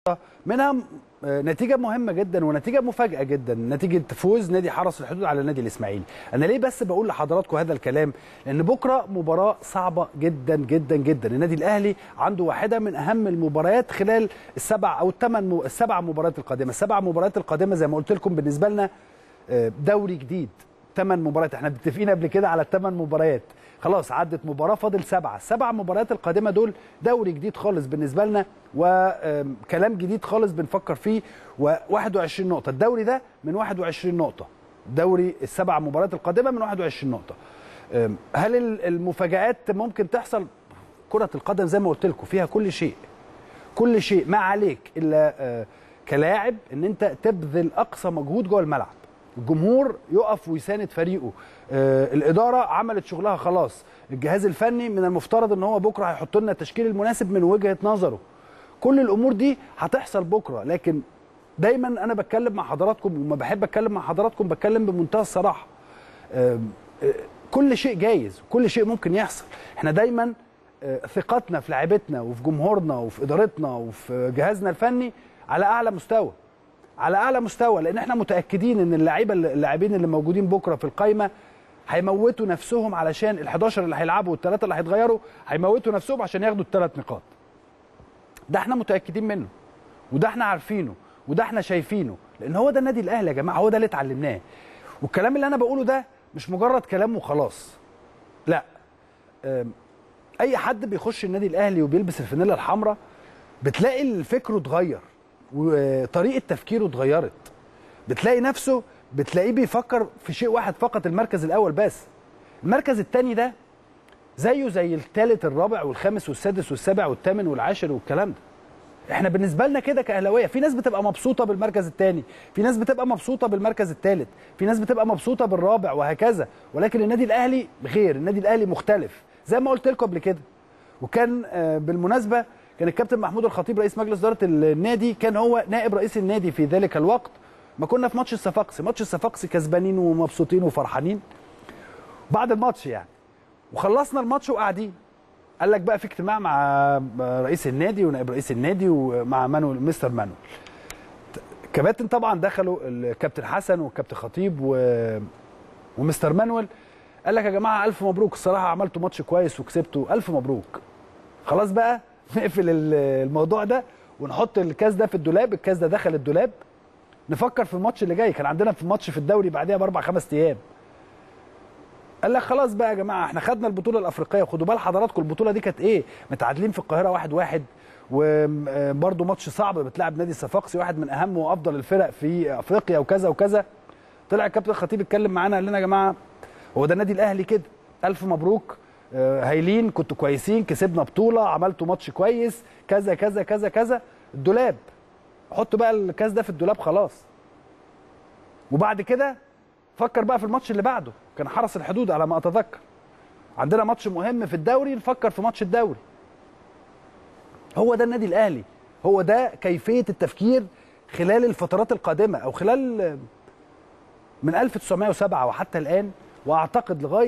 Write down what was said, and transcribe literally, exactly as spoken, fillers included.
منها نتيجه مهمه جدا ونتيجه مفاجاه جدا، نتيجه فوز نادي حرس الحدود على النادي الاسماعيلي. انا ليه بس بقول لحضراتكم هذا الكلام؟ لان بكره مباراه صعبه جدا جدا جدا. النادي الاهلي عنده واحده من اهم المباريات خلال السبع او الثمان السبع مباريات القادمه. السبع مباريات القادمه زي ما قلت لكم بالنسبه لنا دوري جديد، ثمان مباريات. احنا متفقين قبل كده على الثمان مباريات، خلاص عدت مباراه فاضل سبعه. السبع مباريات القادمه دول دوري جديد خالص بالنسبه لنا وكلام جديد خالص بنفكر فيه. وواحد وعشرين نقطه الدوري ده من واحد وعشرين نقطه، دوري السبع مباريات القادمه من واحد وعشرين نقطه. هل المفاجآت ممكن تحصل؟ كرة القدم زي ما قلت لكم فيها كل شيء، كل شيء. ما عليك الا كلاعب ان انت تبذل اقصى مجهود جوه الملعب، الجمهور يقف ويساند فريقه، آه الاداره عملت شغلها خلاص، الجهاز الفني من المفترض ان هو بكره هيحط لنا التشكيل المناسب من وجهه نظره. كل الامور دي هتحصل بكره، لكن دايما انا بتكلم مع حضراتكم وما بحب اتكلم مع حضراتكم بتكلم بمنتهى الصراحه. آه آه كل شيء جايز، كل شيء ممكن يحصل. احنا دايما آه ثقتنا في لاعيبتنا وفي جمهورنا وفي ادارتنا وفي جهازنا الفني على اعلى مستوى، على اعلى مستوى، لان احنا متاكدين ان اللعيبه اللاعبين اللي موجودين بكره في القايمه هيموتوا نفسهم علشان ال11 اللي هيلعبوا والثلاثه اللي هيتغيروا هيموتوا نفسهم عشان ياخدوا الثلاث نقاط. ده احنا متاكدين منه، وده احنا عارفينه، وده احنا شايفينه، لان هو ده النادي الاهلي يا جماعه، هو ده اللي اتعلمناه. والكلام اللي انا بقوله ده مش مجرد كلام وخلاص، لا. اي حد بيخش النادي الاهلي وبيلبس الفانيلا الحمراء بتلاقي فكره اتغير وطريقه تفكيره اتغيرت، بتلاقي نفسه بتلاقيه بيفكر في شيء واحد فقط، المركز الاول بس. المركز الثاني ده زيه زي الثالث الرابع والخامس والسادس والسابع والثامن والعاشر والكلام ده. احنا بالنسبه لنا كده كاهلاويه، في ناس بتبقى مبسوطه بالمركز الثاني، في ناس بتبقى مبسوطه بالمركز الثالث، في ناس بتبقى مبسوطه بالرابع وهكذا. ولكن النادي الاهلي غير، النادي الاهلي مختلف زي ما قلت لكم قبل كده. وكان بالمناسبه كان الكابتن محمود الخطيب رئيس مجلس اداره النادي كان هو نائب رئيس النادي في ذلك الوقت. ما كنا في ماتش الصفاقسي، ماتش الصفاقسي كسبانين ومبسوطين وفرحانين بعد الماتش يعني، وخلصنا الماتش وقاعدين. قال لك بقى في اجتماع مع رئيس النادي ونائب رئيس النادي ومع مانويل، مستر مانويل. كباتن طبعا دخلوا الكابتن حسن والكابتن خطيب و... ومستر مانويل. قال لك يا جماعه الف مبروك، الصراحه عملتوا ماتش كويس وكسبتوا، الف مبروك. خلاص بقى نقفل الموضوع ده ونحط الكاس ده في الدولاب. الكاس ده دخل الدولاب، نفكر في الماتش اللي جاي. كان عندنا في ماتش في الدوري بعديها باربع خمس ايام. قال لك خلاص بقى يا جماعه احنا خدنا البطوله الافريقيه، وخدوا بال حضراتكم البطوله دي كانت ايه؟ متعادلين في القاهره واحد واحد، وبرده ماتش صعب بتلعب نادي الصفاقسي واحد من اهم وافضل الفرق في افريقيا وكذا وكذا. طلع الكابتن الخطيب اتكلم معانا قال لنا يا جماعه هو ده النادي الاهلي كده، الف مبروك، هايلين، كنتوا كويسين، كسبنا بطوله، عملتوا ماتش كويس، كذا كذا كذا كذا. الدولاب، حطوا بقى الكاس ده في الدولاب خلاص. وبعد كده فكر بقى في الماتش اللي بعده، كان حرس الحدود على ما اتذكر. عندنا ماتش مهم في الدوري، نفكر في ماتش الدوري. هو ده النادي الاهلي، هو ده كيفيه التفكير خلال الفترات القادمه، او خلال من ألف وتسعمائة وسبعة وحتى الان، واعتقد لغايه